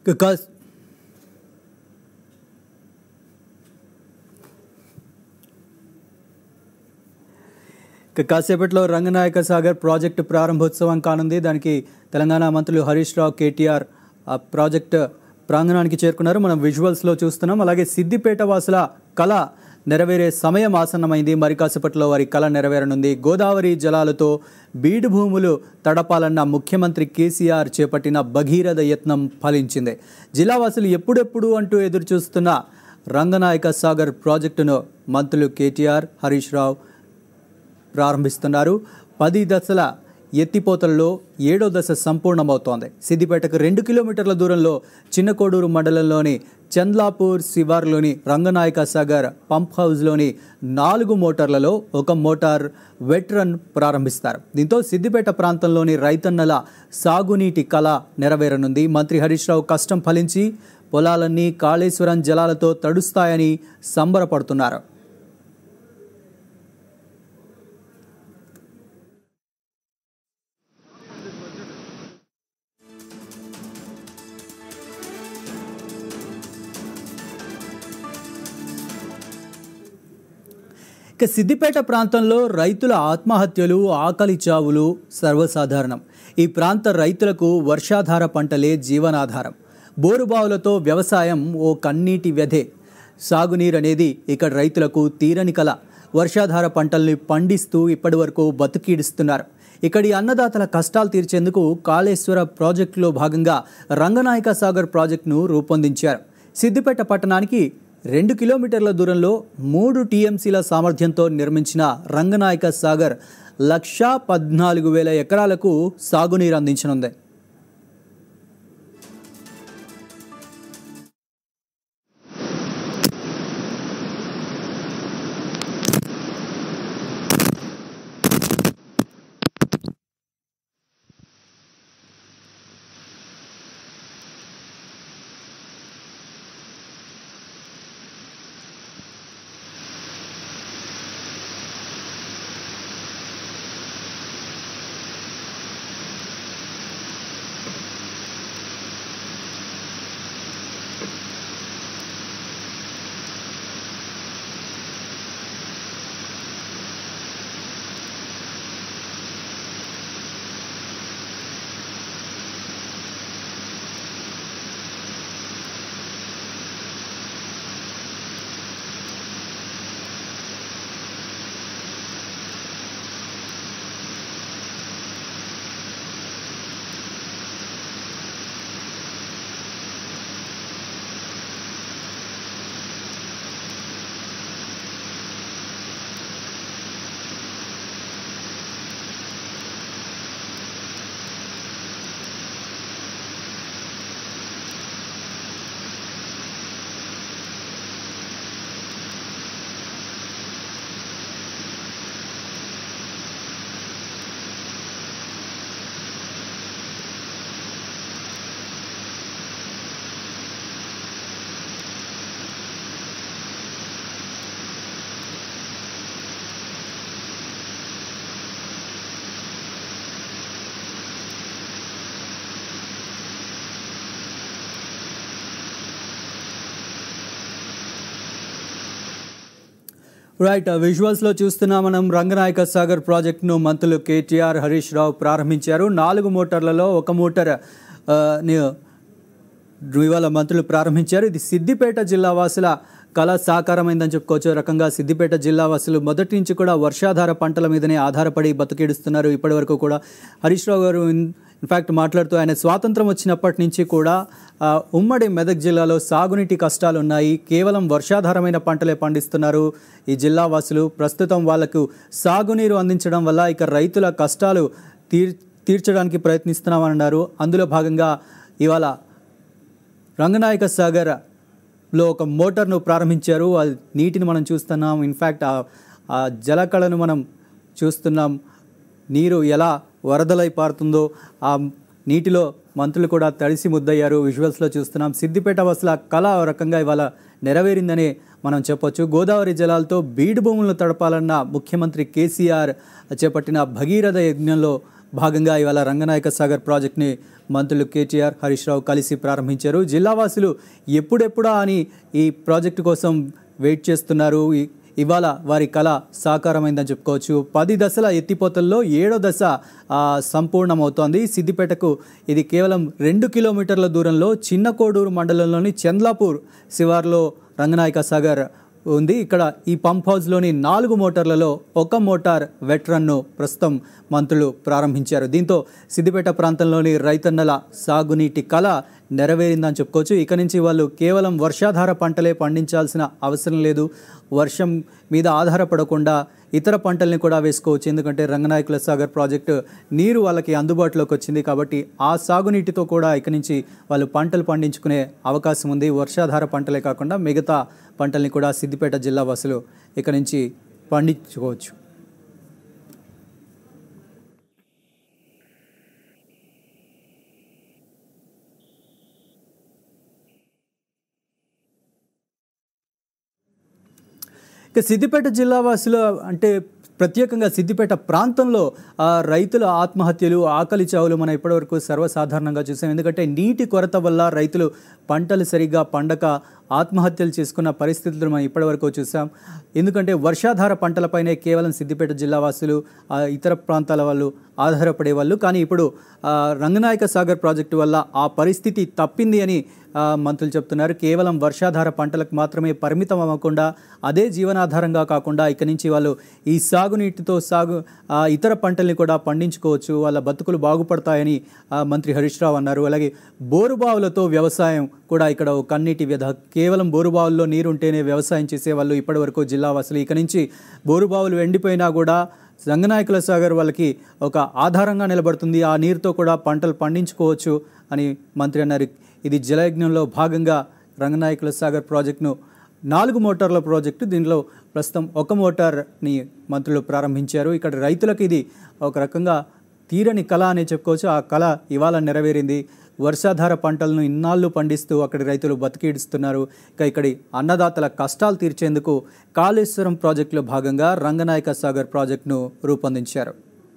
Because కాసేపట్లో Ranganayaka Sagar project ప్రారంభోత్సవం కానుంది. దానికి తెలంగాణ మంత్రులు హరీష్ రావు, కేటీఆర్ ఆ ప్రాజెక్టు ప్రాంగణానికి చేరుకున్నారు. మనం విజువల్స్లో చూస్తున్నాం. అలాగే సిద్దిపేట వాసుల కళ నెరవేరే సమయం ఆసన్నమైంది. మరి కాసేపట్లో వారి కళ నెరవేరనుంది. గోదావరి జలాలతో బీడు భూములు తడపాలన్న ముఖ్యమంత్రి కేసీఆర్ చేపట్టిన భగీరథ యత్నం ఫలించింది. జిల్లావాసులు ఎప్పుడెప్పుడు అంటూ ఎదురు చూస్తున్న రంగనాయక సాగర్ ప్రాజెక్టును మంత్రులు కేటీఆర్, హరీష్ రావు ప్రారంభిస్తున్నారు. 10 దశల ఎత్తిపోతలలో 7వ దశ సంపూర్ణమవుతోంది. సిద్దిపేటకు 2 కిలోమీటర్ల దూరంలో చిన్నకోడూరు మండలంలోని చంద్లాపూర్ శివార్లోని రంగనాయక సాగర్ పంప్ హౌస్లోని 4 మోటార్లలో 1 మోటార్ వెట్ రన్ ప్రారంభిస్తారు. దీంతో సిద్దిపేట ప్రాంతంలోని రైతన్నల సాగునీటి కళ నెరవేరనుంది. మంత్రి హరీష్ రావు కష్టం ఫలించి పొలాలన్నీ కాళేశ్వరం జలాలతో తడుస్తాయని సంబరపడుతున్నారు. సిద్దిపేట ప్రాంతంలో రైతుల ఆత్మహత్యలు, ఆకలి చావులు సర్వసాధారణం. ఈ ప్రాంత రైతులకు వర్షాధార పంటలే జీవనాధారం. బోరుబావులతో వ్యవసాయం ఓ కన్నీటి వ్యధే. సాగునీరు అనేది ఇక్కడ రైతులకు తీరని కల. వర్షాధార పంటల్ని పండిస్తూ ఇప్పటి వరకు బతుకీడిస్తున్నారు. ఇక్కడి అన్నదాతల కష్టాలు తీర్చేందుకు కాళేశ్వర ప్రాజెక్టులో భాగంగా రంగనాయక సాగర్ ప్రాజెక్టును రూపొందించారు. సిద్దిపేట పట్టణానికి 2 కిలోమీటర్ల దూరంలో 3 టీఎంసీల సామర్థ్యంతో నిర్మించిన రంగనాయక సాగర్ 1,14,000 ఎకరాలకు సాగునీరు అందించనుంది. రైట్, విజువల్స్లో చూస్తున్నా మనం రంగనాయక సాగర్ ప్రాజెక్టును మంత్రులు కేటీఆర్, హరీష్ రావు ప్రారంభించారు. 4 మోటార్లలో 1 మోటార్ ఇవాళ మంత్రులు ప్రారంభించారు. ఇది సిద్దిపేట జిల్లా వాసుల కళ సాకారమైందని చెప్పుకోవచ్చు. రకంగా సిద్దిపేట జిల్లా వాసులు మొదటి నుంచి కూడా వర్షాధార పంటల మీదనే ఆధారపడి బతికేడుస్తున్నారు. ఇప్పటి వరకు కూడా హరీష్ రావు గారు ఇన్ఫ్యాక్ట్ మాట్లాడుతూ ఆయన స్వాతంత్రం వచ్చినప్పటి నుంచి కూడా ఉమ్మడి మెదక్ జిల్లాలో సాగునీటి కష్టాలు ఉన్నాయి. కేవలం వర్షాధారమైన పంటలే పండిస్తున్నారు ఈ జిల్లా వాసులు. ప్రస్తుతం వాళ్లకు సాగునీరు అందించడం వల్ల ఇక రైతుల కష్టాలు తీర్చడానికి ప్రయత్నిస్తున్నామన్నారు. అందులో భాగంగా ఇవాళ రంగనాయక సాగర్లో 1 మోటార్ను ప్రారంభించారు. ఆ నీటిని మనం చూస్తున్నాం. ఇన్ఫ్యాక్ట్ ఆ జలకళను మనం చూస్తున్నాం. నీరు ఎలా వరదలై పారుతుందో ఆ నీటిలో మంత్రులు కూడా తడిసి ముద్దయ్యారు. విజువల్స్లో చూస్తున్నాం. సిద్దిపేట వాసుల కళ రకంగా ఇవాళ నెరవేరిందని మనం చెప్పొచ్చు. గోదావరి జలాలతో బీడు భూములను తడపాలన్న ముఖ్యమంత్రి కేసీఆర్ చేపట్టిన భగీరథ యజ్ఞంలో భాగంగా ఇవాళ రంగనాయక సాగర్ ప్రాజెక్ట్ని మంత్రులు కేటీఆర్ హరీష్ రావు కలిసి ప్రారంభించారు. జిల్లావాసులు ఎప్పుడెప్పుడా అని ఈ ప్రాజెక్టు కోసం వెయిట్ చేస్తున్నారు. ఇవాళ వారి కళ సాకారమైందని చెప్పుకోవచ్చు. 10 దశల ఎత్తిపోతల్లో 7వ దశ సంపూర్ణమవుతోంది. సిద్దిపేటకు ఇది కేవలం 2 కిలోమీటర్ల దూరంలో చిన్న కోడూరు మండలంలోని చంద్లాపూర్ శివార్లో రంగనాయక సాగర్ ఉంది. ఇక్కడ ఈ పంప్ హౌస్లోని 4 మోటార్లలో 1 మోటార్ వెటరన్ను ప్రస్తుతం మంత్రులు ప్రారంభించారు. దీంతో సిద్దిపేట ప్రాంతంలోని రైతన్నల సాగునీటి కళ నెరవేరిందని చెప్పుకోవచ్చు. ఇక నుంచి వాళ్ళు కేవలం వర్షాధార పంటలే పండించాల్సిన అవసరం లేదు. వర్షం మీద ఆధారపడకుండా ఇతర పంటల్ని కూడా వేసుకోవచ్చు. ఎందుకంటే రంగనాయకుల సాగర్ ప్రాజెక్టు నీరు వాళ్ళకి అందుబాటులోకి వచ్చింది కాబట్టి ఆ సాగునీటితో కూడా ఇక నుంచి వాళ్ళు పంటలు పండించుకునే అవకాశం ఉంది. వర్షాధార పంటలే కాకుండా మిగతా పంటల్ని కూడా సిద్దిపేట జిల్లా వాసులు ఇక నుంచి పండించుకోవచ్చు. ఇక సిద్దిపేట జిల్లా వాసులు అంటే ప్రత్యేకంగా సిద్దిపేట ప్రాంతంలో రైతుల ఆత్మహత్యలు, ఆకలి చావులు మనం ఇప్పటివరకు సర్వసాధారణంగా చూసాం. ఎందుకంటే నీటి కొరత వల్ల రైతులు పంటలు సరిగ్గా పండక ఆత్మహత్యలు చేసుకున్న పరిస్థితులు మనం ఇప్పటివరకు చూసాం. ఎందుకంటే వర్షాధార పంటలపైనే కేవలం సిద్దిపేట జిల్లా వాసులు ఇతర ప్రాంతాల వాళ్ళు ఆధారపడేవాళ్ళు. కానీ ఇప్పుడు రంగనాయక సాగర్ ప్రాజెక్టు వల్ల ఆ పరిస్థితి తప్పింది అని మంత్రులు చెప్తున్నారు. కేవలం వర్షాధార పంటలకు మాత్రమే పరిమితం అవ్వకుండా అదే జీవనాధారంగా కాకుండా ఇక నుంచి వాళ్ళు ఈ సాగునీటితో ఇతర పంటల్ని కూడా పండించుకోవచ్చు, వాళ్ళ బతుకులు బాగుపడతాయని మంత్రి హరీష్ రావు అన్నారు. అలాగే బోరుబావులతో వ్యవసాయం కూడా ఇక్కడ కన్నీటి వ్యధ. కేవలం బోరుబావుల్లో నీరుంటేనే వ్యవసాయం చేసేవాళ్ళు ఇప్పటివరకు జిల్లావాసులు. ఇక నుంచి బోరుబావులు ఎండిపోయినా కూడా రంగనాయకుల సాగర్ వాళ్ళకి ఒక ఆధారంగా నిలబడుతుంది. ఆ నీరుతో కూడా పంటలు పండించుకోవచ్చు అని మంత్రి అన్నారు. ఇది జలయజ్ఞంలో భాగంగా రంగనాయకుల సాగర్ ప్రాజెక్టును 4 మోటార్ల ప్రాజెక్టు. దీనిలో ప్రస్తుతం 1 మోటార్ని మంత్రులు ప్రారంభించారు. ఇక్కడ రైతులకు ఇది ఒక రకంగా తీరని కళ అనే చెప్పుకోవచ్చు. ఆ కళ ఇవాళ నెరవేరింది. వర్షాధార పంటలను ఇన్నాళ్ళు పండిస్తూ అక్కడి రైతులు బతికిడుస్తున్నారు. ఇక్కడి అన్నదాతల కష్టాలు తీర్చేందుకు కాళేశ్వరం ప్రాజెక్టులో భాగంగా రంగనాయక సాగర్ ప్రాజెక్టును రూపొందించారు.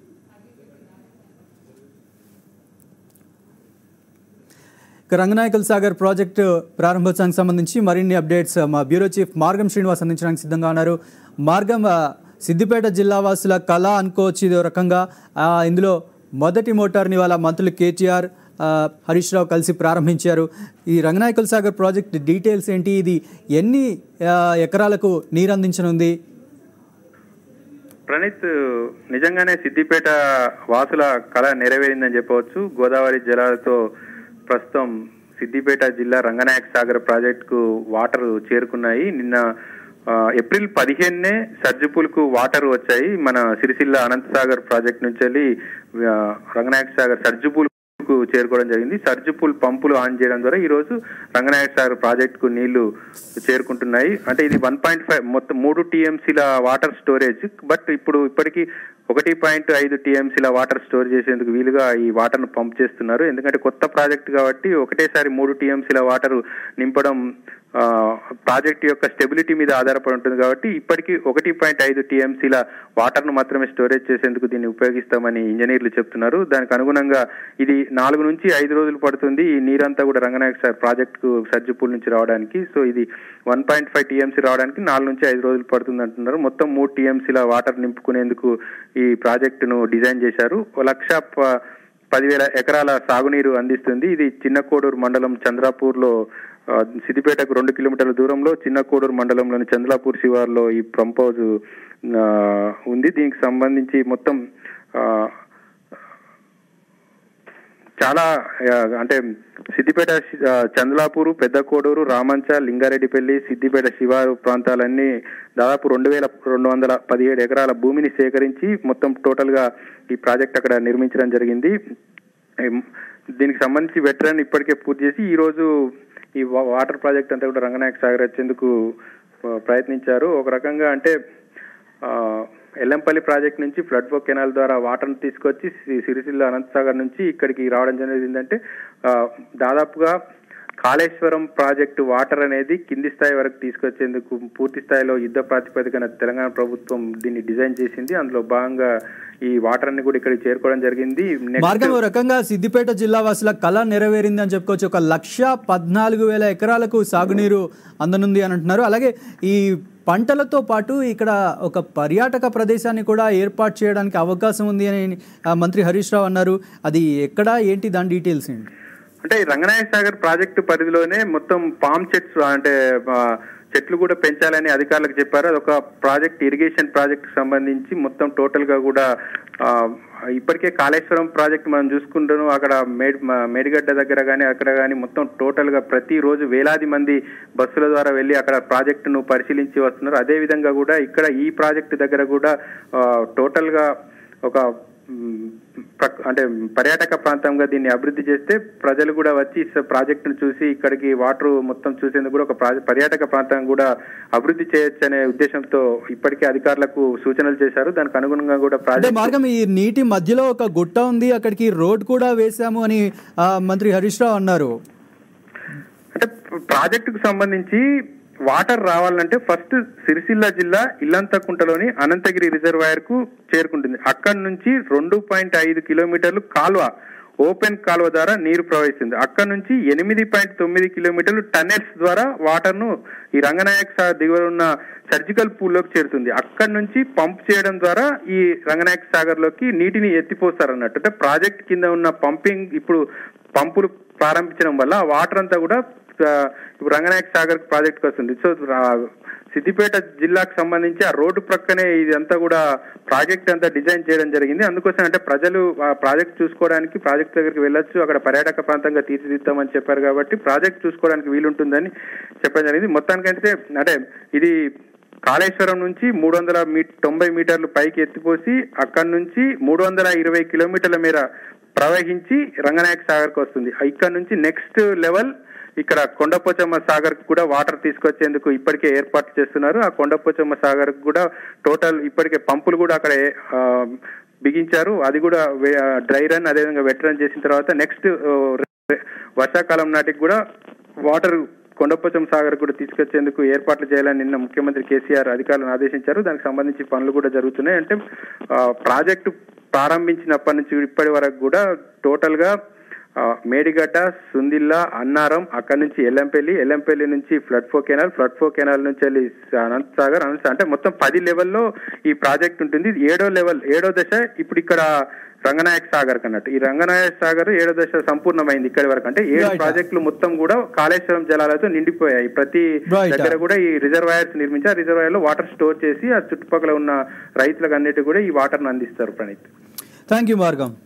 రంగనాయకుల సాగర్ ప్రాజెక్టు ప్రారంభోత్సవానికి సంబంధించి మరిన్ని అప్డేట్స్ మా బ్యూరో చీఫ్ మార్గం శ్రీనివాస్ అందించడానికి సిద్ధంగా ఉన్నారు. మార్గం, సిద్దిపేట జిల్లా వాసుల కళ అనుకోవచ్చు ఇది రకంగా. ఇందులో మొదటి మోటార్ని వాళ్ళ మంత్రులు కేటీఆర్ హరీష్ రావు కలిసి ప్రారంభించారు. ఈ రంగనాయకుల సాగర్ ప్రాజెక్ట్ డీటెయిల్స్ ఏంటి? ఇది ఎన్ని ఎకరాలకు నీరు అందించనుంది? ప్రణీత్, నిజంగానే సిద్దిపేట వాసుల కళ నెరవేరిందని చెప్పవచ్చు. గోదావరి జలాలతో ప్రస్తుతం సిద్దిపేట జిల్లా రంగనాయక సాగర్ ప్రాజెక్టుకు వాటర్ చేరుకున్నాయి. నిన్న ఏప్రిల్ 15నే సర్జిపూల్కు వాటర్ వచ్చాయి. మన సిరిసిల్ల అనంతసాగర్ ప్రాజెక్ట్ నుంచి వెళ్ళి రంగనాయక సాగర్ సర్జిపూల్ చేరుకోవడం జరిగింది. సర్జిపూల్ పంపులు ఆన్ చేయడం ద్వారా ఈ రోజు రంగనాయక సాగర్ ప్రాజెక్టుకు నీళ్లు చేరుకుంటున్నాయి. అంటే ఇది 1.5 మొత్తం 3 టీఎంసీల వాటర్ స్టోరేజ్. బట్ ఇప్పటికీ 1.5 టీఎంసీల వాటర్ స్టోర్ చేసేందుకు వీలుగా ఈ వాటర్ను పంప్ చేస్తున్నారు. ఎందుకంటే కొత్త ప్రాజెక్ట్ కాబట్టి ఒకటేసారి 3 టీఎంసీల వాటర్ నింపడం ప్రాజెక్ట్ యొక్క స్టెబిలిటీ మీద ఆధారపడి ఉంటుంది. కాబట్టి ఇప్పటికీ 1.5 టీఎంసీల వాటర్ను మాత్రమే స్టోరేజ్ చేసేందుకు దీన్ని ఉపయోగిస్తామని ఇంజనీర్లు చెప్తున్నారు. దానికి అనుగుణంగా ఇది 4 నుంచి 5 రోజులు పడుతుంది ఈ నీరంతా కూడా రంగనాయక సాగర్ ప్రాజెక్టుకు సర్జిపూల్ నుంచి రావడానికి. సో ఇది 1.5 టీఎంసీ రావడానికి 4 నుంచి 5 రోజులు పడుతుంది అంటున్నారు. మొత్తం 3 టీఎంసీల వాటర్ నింపుకునేందుకు ఈ ప్రాజెక్టును డిజైన్ చేశారు. 1,10,000 ఎకరాల సాగునీరు అందిస్తుంది. ఇది చిన్న కోడూరు మండలం చంద్రాపూర్లో, సిద్దిపేటకు 2 కిలోమీటర్ల దూరంలో చిన్న కోడూరు మండలంలోని చంద్రాపూర్ శివార్లో ఈ పంప్ హౌజ్ ఉంది. దీనికి సంబంధించి మొత్తం చాలా అంటే సిద్దిపేట, చంద్లాపూరు, పెద్ద కోడూరు, రామంచ, లింగారెడ్డిపల్లి, సిద్దిపేట శివారు ప్రాంతాలన్నీ దాదాపు 2,217 ఎకరాల భూమిని సేకరించి మొత్తం టోటల్గా ఈ ప్రాజెక్ట్ అక్కడ నిర్మించడం జరిగింది. దీనికి సంబంధించి వెటరన్ ఇప్పటికే పూర్తి చేసి ఈరోజు ఈ వాటర్ ప్రాజెక్ట్ అంతా కూడా రంగనాయక సాగర్ వచ్చేందుకు ప్రయత్నించారు. ఒక రకంగా అంటే ఎల్లంపల్లి ప్రాజెక్ట్ నుంచి ఫ్లడ్ ఫ్లో కెనాల్ ద్వారా వాటర్ను తీసుకొచ్చి సిరిసిల్ల అనంతసాగర్ నుంచి ఇక్కడికి రావడం జరిగింది. ఏంటంటే దాదాపుగా కాళేశ్వరం ప్రాజెక్టు వాటర్ అనేది కింది స్థాయి వరకు తీసుకొచ్చేందుకు పూర్తి స్థాయిలో యుద్ధ ప్రాతిపదికన తెలంగాణ ప్రభుత్వం దీన్ని డిజైన్ చేసింది. అందులో భాగంగా ఈ వాటర్ అన్ని కూడా ఇక్కడికి చేరుకోవడం జరిగింది. మార్గం ఓ రకంగా సిద్దిపేట జిల్లా వాసుల కళ నెరవేరింది అని చెప్పుకోవచ్చు. 1,14,000 ఎకరాలకు సాగునీరు అందనుంది అని అంటున్నారు. అలాగే ఈ పంటలతో పాటు ఇక్కడ ఒక పర్యాటక ప్రదేశాన్ని కూడా ఏర్పాటు చేయడానికి అవకాశం ఉంది అని మంత్రి హరీష్ రావు అన్నారు. అది ఎక్కడ ఏంటి దాని డీటెయిల్స్ ఏంటి? అంటే రంగనాయక సాగర్ ప్రాజెక్టు పరిధిలోనే మొత్తం పామ్ చెట్స్ అంటే చెట్లు కూడా పెంచాలని అధికారులకు చెప్పారు. అదొక ప్రాజెక్ట్, ఇరిగేషన్ ప్రాజెక్ట్ సంబంధించి మొత్తం టోటల్ గా కూడా ఇప్పటికే కాళేశ్వరం ప్రాజెక్ట్ మనం చూసుకుంటాను. అక్కడ మేడిగడ్డ దగ్గర కానీ అక్కడ కానీ మొత్తం టోటల్ గా ప్రతిరోజు వేలాది మంది బస్సుల ద్వారా వెళ్ళి అక్కడ ప్రాజెక్టును పరిశీలించి వస్తున్నారు. అదే విధంగా కూడా ఇక్కడ ఈ ప్రాజెక్టు దగ్గర కూడా టోటల్ గా ఒక అంటే పర్యాటక ప్రాంతంగా దీన్ని అభివృద్ధి చేస్తే ప్రజలు కూడా వచ్చి ప్రాజెక్టును చూసి ఇక్కడికి వాటర్ మొత్తం చూసేందుకు కూడా ఒక పర్యాటక ప్రాంతం కూడా అభివృద్ధి చేయొచ్చు అనే ఉద్దేశంతో ఇప్పటికే అధికారులకు సూచనలు చేశారు. దానికి అనుగుణంగా కూడా ప్రాజెక్ట్ మార్గం ఈ నీటి మధ్యలో ఒక గుట్ట ఉంది, అక్కడికి రోడ్ కూడా వేశాము అని మంత్రి హరీష్ రావు అన్నారు. అంటే ప్రాజెక్టుకు సంబంధించి వాటర్ రావాలంటే ఫస్ట్ సిరిసిల్ల జిల్లా ఇల్లంతకుంటలోని అనంతగిరి రిజర్వాయర్ కు చేరుకుంటుంది. అక్కడి నుంచి 2.5 కిలోమీటర్లు కాల్వ, ఓపెన్ కాల్వ ద్వారా నీరు ప్రవహిస్తుంది. అక్కడ నుంచి 8.9 కిలోమీటర్లు టన్నెల్స్ ద్వారా వాటర్ ను ఈ రంగనాయక సాగర్ దిగువ ఉన్న సర్జికల్ పూల్ లోకి చేరుతుంది. అక్కడి నుంచి పంప్ చేయడం ద్వారా ఈ రంగనాయక సాగర్ లోకి నీటిని ఎత్తిపోస్తారు అన్నట్టు. అంటే ప్రాజెక్ట్ కింద ఉన్న పంపింగ్ ఇప్పుడు పంపులు ప్రారంభించడం వల్ల వాటర్ అంతా కూడా ఇప్పుడు రంగనాయక సాగర్ ప్రాజెక్ట్ కి వస్తుంది. సో సిద్దిపేట జిల్లాకు సంబంధించి ఆ రోడ్డు ప్రక్కనే ఇదంతా కూడా ప్రాజెక్ట్ అంతా డిజైన్ చేయడం జరిగింది. అందుకోసం అంటే ప్రజలు ఆ ప్రాజెక్ట్ చూసుకోవడానికి ప్రాజెక్ట్ దగ్గరికి వెళ్ళొచ్చు, అక్కడ పర్యాటక ప్రాంతంగా తీర్చిదిద్దామని చెప్పారు కాబట్టి ప్రాజెక్ట్ చూసుకోవడానికి వీలుంటుందని చెప్పడం జరిగింది. మొత్తానికంటే అంటే ఇది కాళేశ్వరం నుంచి 390 మీటర్లు పైకి ఎత్తిపోసి అక్కడి నుంచి 320 కిలోమీటర్ల మేర ప్రవహించి రంగనాయక సాగర్ కు వస్తుంది. ఇక్కడ నుంచి నెక్స్ట్ లెవెల్ ఇక్కడ కొండపోచమ్మ సాగర్ కూడా వాటర్ తీసుకొచ్చేందుకు ఇప్పటికే ఏర్పాట్లు చేస్తున్నారు. ఆ కొండపోచమ్మ సాగర్ కూడా టోటల్ ఇప్పటికే పంపులు కూడా అక్కడ బిగించారు. అది కూడా డ్రై రన్ అదేవిధంగా వెట్ రన్ చేసిన తర్వాత నెక్స్ట్ వర్షాకాలం నాటికి కూడా వాటర్ కొండపోచమ్మ సాగర్ కూడా తీసుకొచ్చేందుకు ఏర్పాట్లు చేయాలని నిన్న ముఖ్యమంత్రి కేసీఆర్ అధికారులను ఆదేశించారు. దానికి సంబంధించి పనులు కూడా జరుగుతున్నాయి. అంటే ప్రాజెక్టు ప్రారంభించినప్పటి నుంచి ఇప్పటి వరకు కూడా టోటల్ గా మేడిగడ్డ, సుందిల్ల, అన్నారం, అక్కడి నుంచి ఎల్లంపల్లి నుంచి ఫ్లడ్ ఫో కెనాల్ నుంచి వెళ్ళి అనంత సాగర్ అంటే మొత్తం 10 లెవెల్లో ఈ ప్రాజెక్ట్ ఉంటుంది. 7వ దశ ఇప్పుడు ఇక్కడ రంగనాయక సాగర్ కన్నట్టు. ఈ రంగనాయక సాగర్ 7వ దశ సంపూర్ణమైంది ఇక్కడి వరకు. అంటే 7 ప్రాజెక్టులు మొత్తం కూడా కాళేశ్వరం జలాలతో నిండిపోయాయి. ప్రతి దగ్గర కూడా ఈ రిజర్వాయర్స్ నిర్మించి ఆ రిజర్వాయర్ లో వాటర్ స్టోర్ చేసి ఆ చుట్టుపక్కల ఉన్న రైతులకు అన్నిటి కూడా ఈ వాటర్ ను అందిస్తారు. ప్రణీత్, థ్యాంక్ యూ మార్గం.